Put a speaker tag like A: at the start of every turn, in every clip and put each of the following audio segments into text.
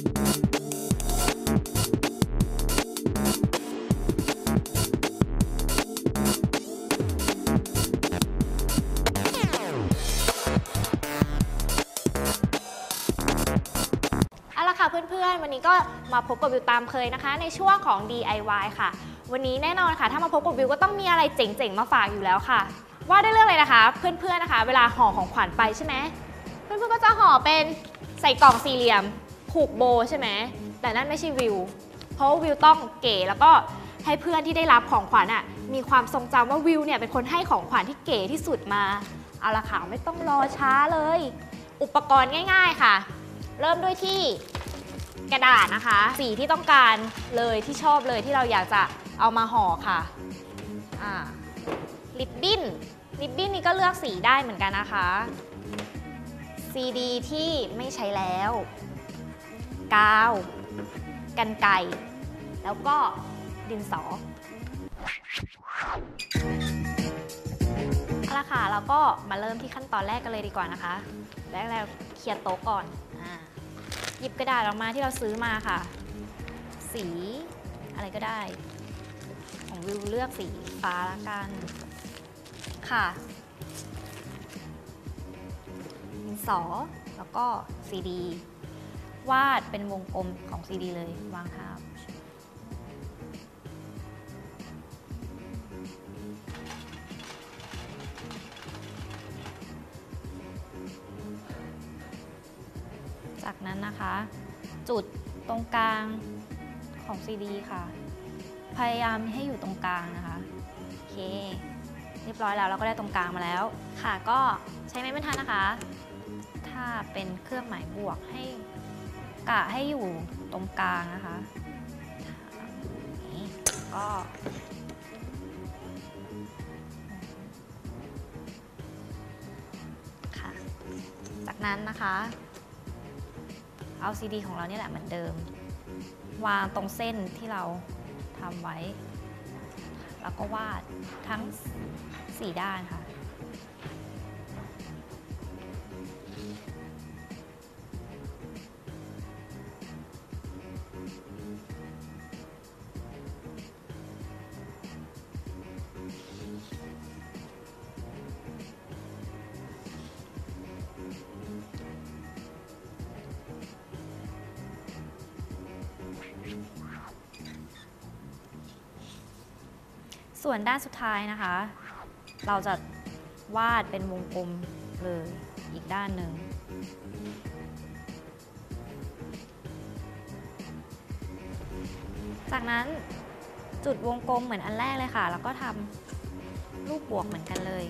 A: เพื่อนๆวันนี้ก็มาพบกับวิวตามเคยนะคะในช่วงของ DIY ค่ะวันนี้แน่นอนค่ะถ้ามาพบกับวิวก็ต้องมีอะไรเจ๋งๆมาฝากอยู่แล้วค่ะว่าได้เรื่องอะไรนะคะเพื่อนๆนะคะเวลาห่อของขวัญไปใช่ไหมเพื่อนๆก็จะห่อเป็นใส่กล่องสี่เหลี่ยมผูกโบใช่ไหมแต่นั่นไม่ใช่วิวเพราะวิวต้องเก๋แล้วก็ให้เพื่อนที่ได้รับของขวัญมีความทรงจำว่าวิวเนี่ยเป็นคนให้ของขวัญที่เก๋ที่สุดมาเอาละค่ะไม่ต้องรอช้าเลยอุปกรณ์ง่ายๆค่ะเริ่มด้วยที่กระดาษนะคะสีที่ต้องการเลยที่ชอบเลยที่เราอยากจะเอามาห่อค่ะริบบิ้นนี่ก็เลือกสีได้เหมือนกันนะคะซีดีที่ไม่ใช้แล้วกาวกรรไกรแล้วก็ดินสอเอาละค่ะเราก็มาเริ่มที่ขั้นตอนแรกกันเลยดีกว่านะคะแรกเคลียร์โต๊ะก่อนหยิบกระดาษออกมาที่เราซื้อมาค่ะสีอะไรก็ได้ของวิวเลือกสีฟ้าละกันค่ะดินสอแล้วก็ซีดีวาดเป็นวงกลมของซีดีเลยวางทับจากนั้นนะคะจุดตรงกลางของซีดีค่ะพยายามให้อยู่ตรงกลางนะคะโอเคเรียบร้อยแล้วเราก็ได้ตรงกลางมาแล้วค่ะก็ใช้ไม้บรรทัดนะคะถ้าเป็นเครื่องหมายบวกให้กะให้อยู่ตรงกลางนะคะนี่ก็ค่ะจากนั้นนะคะเอาซีดีของเราเนี่ยแหละเหมือนเดิมวางตรงเส้นที่เราทำไว้แล้วก็วาดทั้ง4ด้านค่ะส่วนด้านสุดท้ายนะคะเราจะวาดเป็นวงกลมเลยอีกด้านหนึ่งจากนั้นจุดวงกลมเหมือนอันแรกเลยค่ะแล้วก็ทำรูปบวกเหมือนกันเลย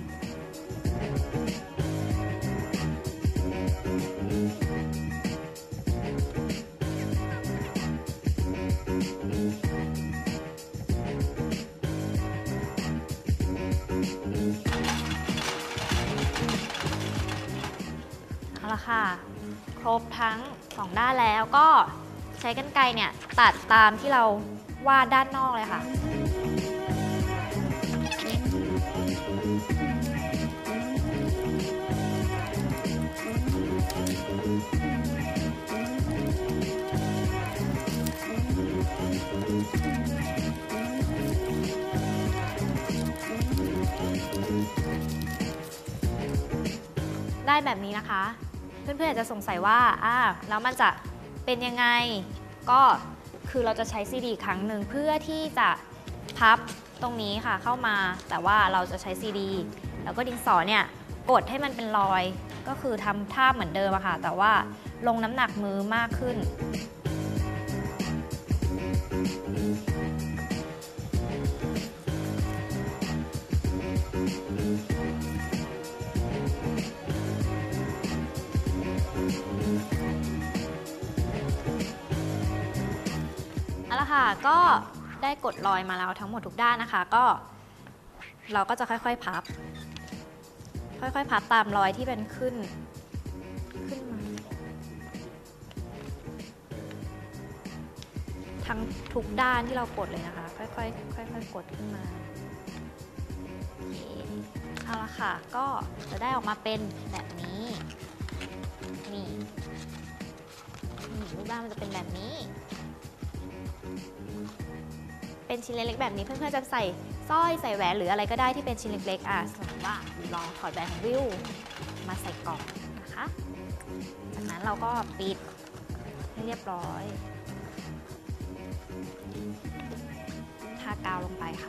A: เอาละค่ะครบทั้ง2ด้านแล้วก็ใช้กรรไกรเนี่ยตัดตามที่เราวาดด้านนอกเลยค่ะได้แบบนี้นะคะเพื่อนๆอาจจะสงสัยว่าแล้วมันจะเป็นยังไงก็คือเราจะใช้ซีดีครั้งหนึ่งเพื่อที่จะพับตรงนี้ค่ะเข้ามาแต่ว่าเราจะใช้ซีดีแล้วก็ดินสอเนี่ยกดให้มันเป็นรอยก็คือทำท่าเหมือนเดิมอะค่ะแต่ว่าลงน้ำหนักมือมากขึ้นเอาละค่ะก็ได้กดรอยมาแล้วทั้งหมดทุกด้านนะคะก็เราก็จะค่อยๆพับตามรอยที่เป็นขึ้นมาทั้งทุกด้านที่เรากดเลยนะคะค่อยๆกดขึ้นมาเอาละค่ะก็จะได้ออกมาเป็นแบบนี้นี่รูปร่างมันจะเป็นแบบนี้ เป็นชิ้นเล็กๆแบบนี้เพื่อนๆจะใส่สร้อยใส่แหวนหรืออะไรก็ได้ที่เป็นชิ้นเล็กๆสมมติว่าลองถอดแหวนของวิวมาใส่กล่องนะคะจากนั้นเราก็ปิดให้เรียบร้อยทากาวลงไปค่ะ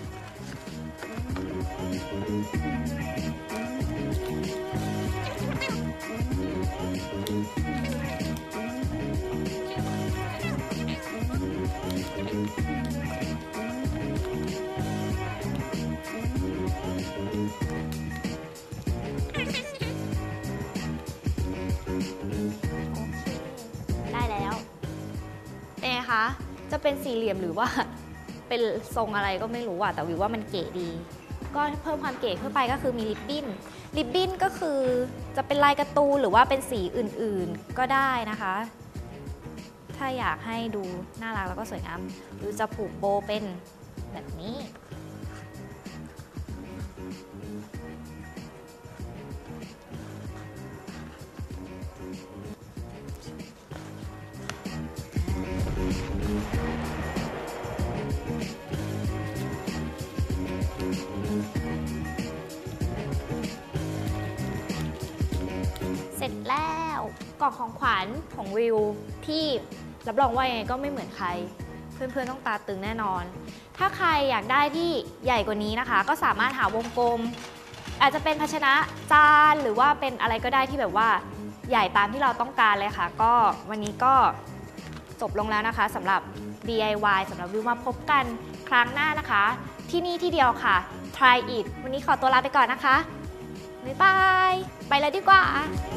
A: ได้แล้วเป็นไงคะจะเป็นสี่เหลี่ยมหรือว่าเป็นทรงอะไรก็ไม่รู้อะแต่วิวว่ามันเก๋ดีก็เพิ่มความเก๋ขึ้นไปก็คือมีริบบิ้นก็คือจะเป็นลายการ์ตูนหรือว่าเป็นสีอื่นๆก็ได้นะคะถ้าอยากให้ดูน่ารักแล้วก็สวยงามหรือจะผูกโบเป็นแบบนี้เสร็จแล้วกล่องของขวัญของวิวที่รับรองว่ายังไงก็ไม่เหมือนใครเพื่อนๆต้องตาตึงแน่นอนถ้าใครอยากได้ที่ใหญ่กว่านี้นะคะก็สามารถหาวงกลมอาจจะเป็นภาชนะจานหรือว่าเป็นอะไรก็ได้ที่แบบว่าใหญ่ตามที่เราต้องการเลยค่ะก็วันนี้ก็จบลงแล้วนะคะสำหรับ DIY สำหรับวิวมาพบกันครั้งหน้านะคะที่นี่ที่เดียวค่ะ Try It วันนี้ขอตัวลาไปก่อนนะคะบ๊ายบายไปแล้วดีกว่า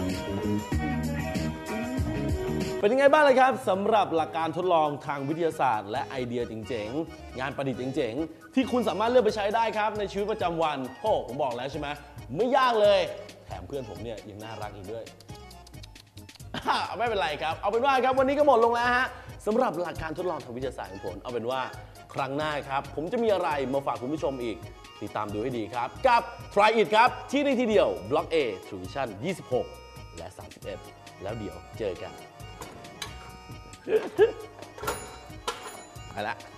B: เป็นยังไงบ้างเลยครับสำหรับหลักการทดลองทางวิทยาศาสตร์และไอเดียเจ๋งๆงานประดิษฐ์เจ๋งๆที่คุณสามารถเลือกไปใช้ได้ครับในชีวิตประจำวันโอ้ผมบอกแล้วใช่ไหมไม่ยากเลยแถมเพื่อนผมเนี่ยยังน่ารักอีกด้วย ไม่เป็นไรครับเอาเป็นว่าครับวันนี้ก็หมดลงแล้วฮะสำหรับหลักการทดลองทางวิทยาศาสตร์ของผมเอาเป็นว่าครั้งหน้าครับผมจะมีอะไรมาฝากคุณผู้ชมอีกติดตามดูให้ดีครับกับ Try It ครับที่นี่ที่เดียว Block A True Vision 26 และ 31 แล้วเดี๋ยวเจอกันไปละ